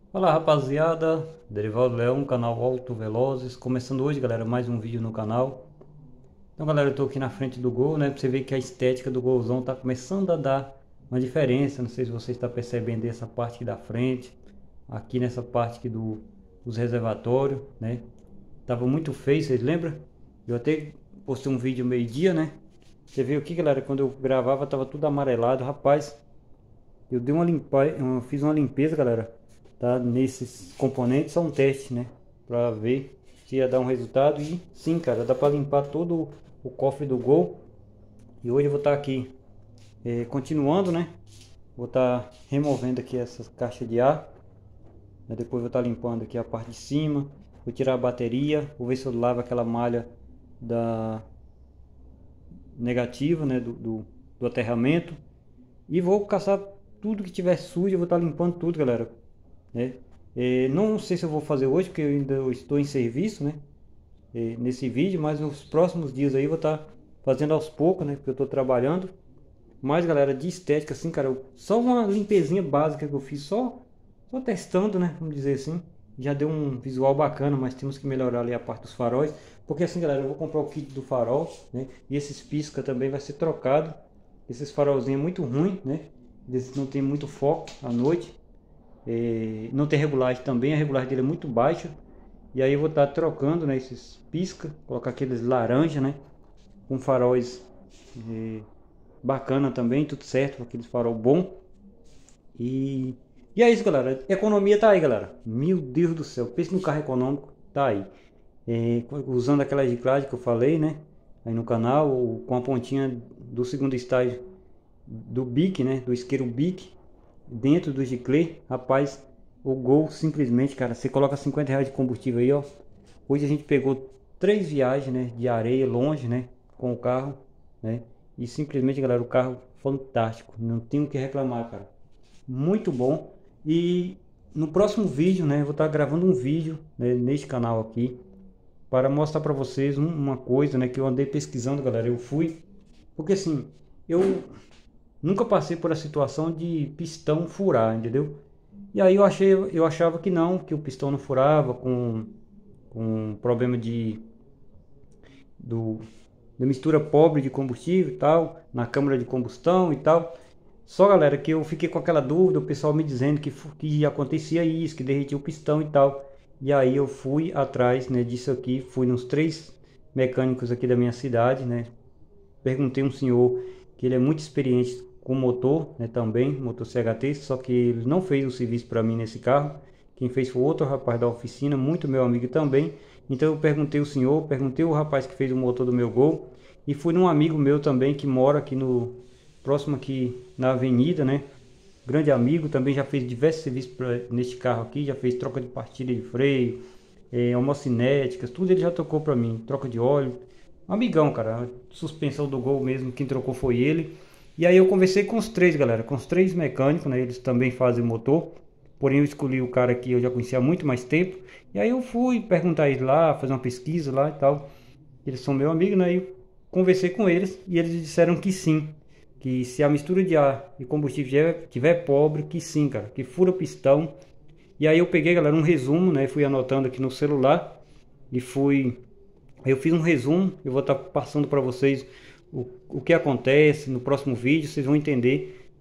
Fala rapaziada, Derivaldo Leão, canal Auto Velozes, começando hoje galera, mais um vídeo no canal. Então galera, eu tô aqui na frente do Gol, né, pra você ver que a estética do Golzão tá começando a dar uma diferença. Não sei se você está percebendo essa parte aqui da frente, aqui nessa parte aqui dos reservatórios, né. Tava muito feio, vocês lembram? Eu até postei um vídeo meio-dia, né. Você viu aqui galera, quando eu gravava tava tudo amarelado, rapaz. Eu dei uma limpa, eu fiz uma limpeza, galera, tá? Nesses componentes, só um teste, né? Pra ver se ia dar um resultado. E sim, cara, dá pra limpar todo o cofre do Gol. E hoje eu vou estar aqui continuando, né? Vou estar removendo aqui essas caixas de ar, né? Depois vou estar limpando aqui a parte de cima. Vou tirar a bateria, vou ver se eu lavo aquela malha da negativa, né? Do aterramento. E vou caçar tudo que tiver sujo, eu vou estar limpando tudo, galera, né? Não sei se eu vou fazer hoje, porque eu ainda estou em serviço, né? Nesse vídeo, mas nos próximos dias aí eu vou estar fazendo aos poucos, né? Porque eu estou trabalhando. Mas, galera, de estética, assim, cara, só uma limpezinha básica que eu fiz, só testando, né? Vamos dizer assim. Já deu um visual bacana, mas temos que melhorar ali a parte dos faróis. Porque assim, galera, eu vou comprar o kit do farol, né? E esses pisca também vai ser trocado. Esses farolzinhos é muito ruim, né? Eles não tem muito foco à noite. Não tem regulagem também, a regulagem dele é muito baixa. E aí eu vou estar trocando, né, esses pisca, colocar aqueles laranja, né, com faróis eh, bacana também, tudo certo, aqueles farol bom. E, e é isso, galera. Economia tá aí, galera. Meu Deus do céu, pense no carro econômico, tá aí. Usando aquela reciclagem que eu falei, né, aí no canal, com a pontinha do segundo estágio do bique, né, do isqueiro bique, dentro do giclê, rapaz, o Gol simplesmente, cara, você coloca R$ 50 de combustível aí, ó. Hoje a gente pegou 3 viagens, né, de areia longe, né, com o carro, né, e simplesmente, galera, o carro fantástico, não tenho o que reclamar, cara, muito bom. E no próximo vídeo, né, eu vou estar gravando um vídeo, né, neste canal aqui, para mostrar para vocês uma coisa, né, que eu andei pesquisando, galera. Eu fui, porque assim, eu nunca passei por a situação de pistão furar, entendeu? E aí eu achava que não, que o pistão não furava com problema do, de mistura pobre de combustível e tal, na câmara de combustão e tal. Só, galera, que eu fiquei com aquela dúvida, o pessoal me dizendo que acontecia isso, que derretia o pistão e tal. E aí eu fui atrás, né, disso aqui, fui nos 3 mecânicos aqui da minha cidade, né? Perguntei a um senhor que ele é muito experiente com motor, né, também, motor CHT, só que ele não fez o serviço para mim nesse carro. Quem fez foi outro rapaz da oficina, muito meu amigo também. Então eu perguntei o senhor, perguntei o rapaz que fez o motor do meu Gol e fui num amigo meu também que mora aqui no próximo aqui na avenida, né? Grande amigo, também já fez diversos serviços neste carro aqui, já fez troca de pastilha de freio, homocinéticas, tudo ele já tocou para mim, troca de óleo. Amigão, cara, a suspensão do Gol mesmo, quem trocou foi ele. E aí eu conversei com os 3, galera, com os 3 mecânicos, né? Eles também fazem motor. Porém eu escolhi o cara que eu já conhecia há muito mais tempo. E aí eu fui perguntar eles lá, fazer uma pesquisa lá e tal. Eles são meu amigo, né? E eu conversei com eles e eles disseram que sim. Que se a mistura de ar e combustível tiver pobre, que sim, cara, que fura o pistão. E aí eu peguei, galera, um resumo, né? Fui anotando aqui no celular e fui. Aí eu fiz um resumo, eu vou estar passando para vocês o que acontece no próximo vídeo, vocês vão entender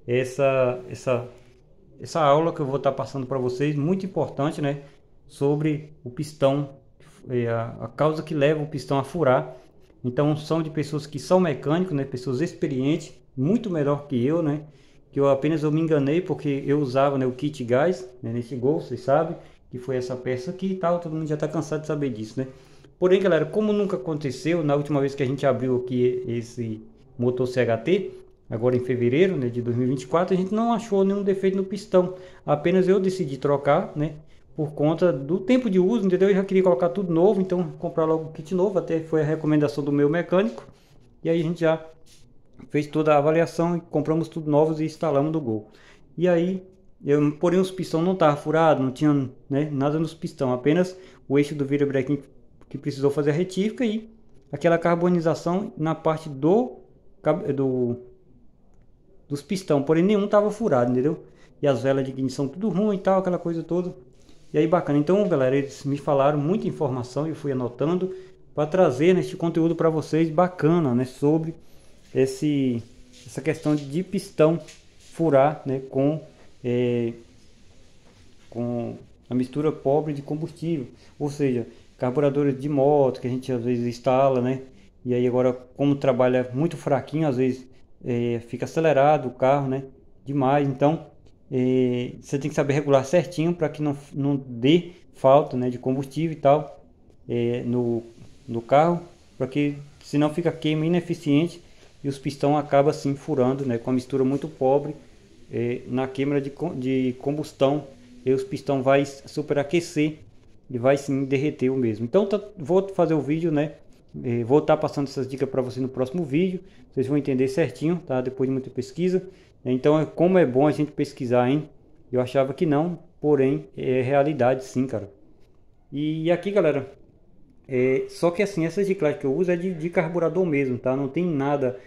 essa aula que eu vou estar passando para vocês, muito importante, né? Sobre o pistão, a causa que leva o pistão a furar. Então são de pessoas que são mecânicos, né? Pessoas experientes, muito melhor que eu, né? Que eu me enganei porque eu usava, né, o kit gás, né, nesse Gol, vocês sabem, que foi essa peça aqui e tal, todo mundo já está cansado de saber disso, né? Porém, galera, como nunca aconteceu, na última vez que a gente abriu aqui esse motor CHT, agora em fevereiro, né, de 2024, a gente não achou nenhum defeito no pistão. Apenas eu decidi trocar, né, por conta do tempo de uso, entendeu? Eu já queria colocar tudo novo, então comprar logo o kit novo, até foi a recomendação do meu mecânico. E aí a gente já fez toda a avaliação e compramos tudo novos e instalamos no Gol. E aí, porém os pistão não estavam furados, não tinha, né, nada nos pistão, apenas o eixo do virabrequim que precisou fazer a retífica e aquela carbonização na parte do dos pistão, porém nenhum estava furado, entendeu? E as velas de ignição tudo ruim e tal, aquela coisa toda. E aí bacana, então galera, eles me falaram muita informação e eu fui anotando para trazer este conteúdo para vocês bacana, né, sobre essa questão de pistão furar, né, com a mistura pobre de combustível, ou seja, carburadores de moto que a gente às vezes instala, né, e aí agora como trabalha muito fraquinho, às vezes fica acelerado o carro, né, demais, então você tem que saber regular certinho para que não dê falta, né, de combustível e tal no carro, para que senão fica queima ineficiente e os pistão acaba assim furando, né, com a mistura muito pobre na queima de combustão, e os pistão vai superaquecer e vai sim derreter o mesmo. Então vou fazer o vídeo, né, vou estar passando essas dicas para você no próximo vídeo, vocês vão entender certinho, tá, depois de muita pesquisa. Então como é bom a gente pesquisar, hein? Eu achava que não, porém é realidade sim, cara. E aqui, galera, só que assim, essa reciclagem que eu uso é de carburador mesmo, tá? Não tem nada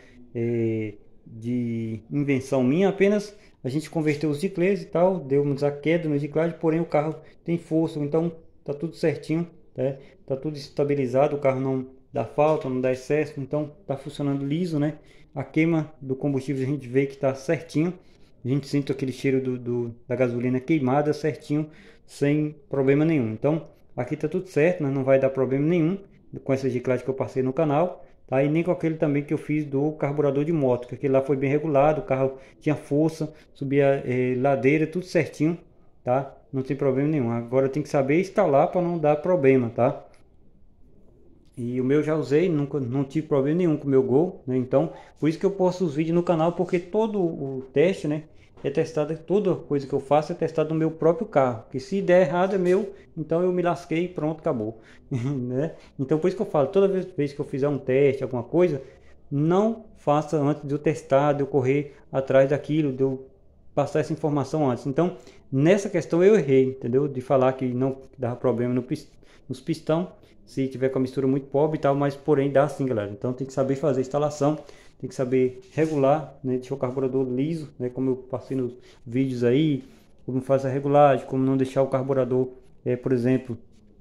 de invenção minha, apenas a gente converteu os ciclês e tal, deu-nos a queda no reciclagem, porém o carro tem força, então tá tudo certinho, tá? Tá tudo estabilizado, o carro não dá falta, não dá excesso, então tá funcionando liso, né? A queima do combustível a gente vê que tá certinho, a gente sente aquele cheiro da gasolina queimada certinho, sem problema nenhum. Então aqui tá tudo certo, né? Não vai dar problema nenhum com essa reciclagem que eu passei no canal, tá? E nem com aquele também que eu fiz do carburador de moto, que aquele lá foi bem regulado, o carro tinha força, subia ladeira, tudo certinho, tá? Não tem problema nenhum. Agora tem que saber instalar para não dar problema, tá? E o meu já usei, nunca não tive problema nenhum com o meu Gol, né? Então, por isso que eu posto os vídeos no canal, porque todo o teste, né, é testado, toda coisa que eu faço é testada no meu próprio carro. Que se der errado é meu, então eu me lasquei e pronto, acabou, né? Então, por isso que eu falo, toda vez que eu fizer um teste, alguma coisa, não faça antes de eu testar, de eu correr atrás daquilo, de eu passar essa informação antes. Então, nessa questão eu errei, entendeu? De falar que não dava problema nos pistão, se tiver com a mistura muito pobre e tal, mas porém dá sim, galera. Então tem que saber fazer a instalação, tem que saber regular, né, deixar o carburador liso, né, como eu passei nos vídeos aí, como faz a regulagem, como não deixar o carburador, por exemplo,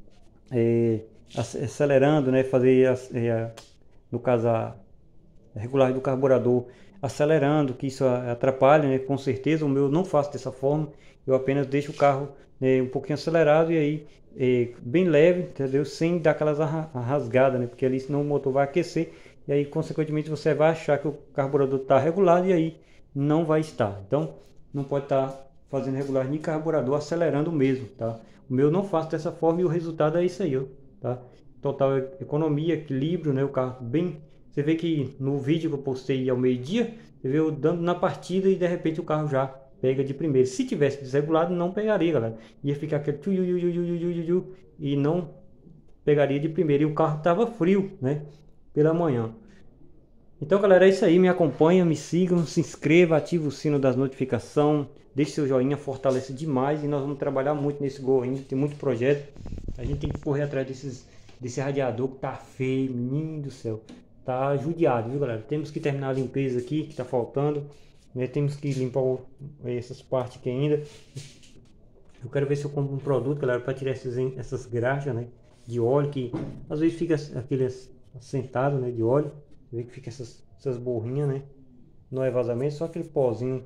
acelerando, né, fazer no caso a regulagem do carburador acelerando, que isso atrapalha, né, com certeza. O meu não faço dessa forma, eu apenas deixo o carro, né, um pouquinho acelerado e aí bem leve, entendeu? Sem dar aquelas rasgadas, né? Porque ali senão o motor vai aquecer e aí consequentemente você vai achar que o carburador está regulado e aí não vai estar. Então não pode estar fazendo regulagem de carburador acelerando mesmo, tá? O meu não faço dessa forma e o resultado é isso aí, ó, tá? Total economia, equilíbrio, né? O carro bem. Você vê que no vídeo que eu postei ao meio-dia, você vê eu dando na partida e de repente o carro já pega de primeiro. Se tivesse desregulado, não pegaria, galera. Ia ficar aquele e não pegaria de primeiro. E o carro estava frio, né? Pela manhã. Então, galera, é isso aí. Me acompanha, me sigam, se inscreva, ative o sino das notificações, deixe seu joinha, fortalece demais. E nós vamos trabalhar muito nesse Gol ainda. Tem muito projeto. A gente tem que correr atrás desse radiador que tá feio, menino do céu. Tá judiado, viu, galera? Temos que terminar a limpeza aqui, que tá faltando. Né? Temos que limpar essas partes aqui ainda. Eu quero ver se eu compro um produto, galera, para tirar essas graxas, né, de óleo, que às vezes fica aquele assentado, né, de óleo. Você vê que fica essas borrinhas, né? Não é vazamento, só aquele pozinho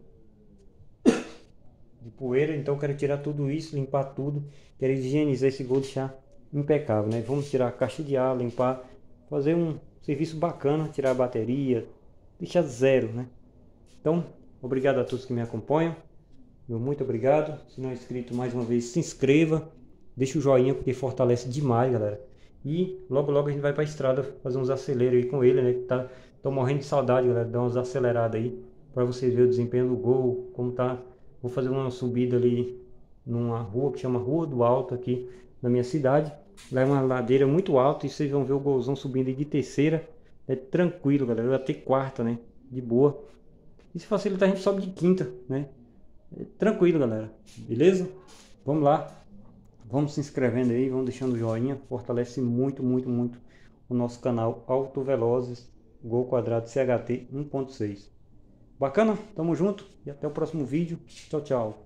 de poeira. Então eu quero tirar tudo isso, limpar tudo. Quero higienizar esse Gol, deixar impecável, né? Vamos tirar a caixa de ar, limpar, fazer um serviço bacana, tirar a bateria, deixar zero, né? Então, obrigado a todos que me acompanham. Meu muito obrigado. Se não é inscrito, mais uma vez, se inscreva. Deixa o joinha, porque fortalece demais, galera. E logo logo a gente vai para a estrada fazer uns aceleros aí com ele, né? Tô morrendo de saudade, galera. Dar uns acelerados aí para vocês verem o desempenho do Gol, como tá. Vou fazer uma subida ali numa rua que chama Rua do Alto aqui na minha cidade. Lá é uma ladeira muito alta e vocês vão ver o Golzão subindo de terceira. É tranquilo, galera. Vai ter quarta, né? De boa. E se facilitar, a gente sobe de quinta, né? É tranquilo, galera. Beleza? Vamos lá. Vamos se inscrevendo aí, vamos deixando o joinha. Fortalece muito, muito, muito o nosso canal Auto Velozes Gol Quadrado CHT 1.6. Bacana? Tamo junto e até o próximo vídeo. Tchau, tchau.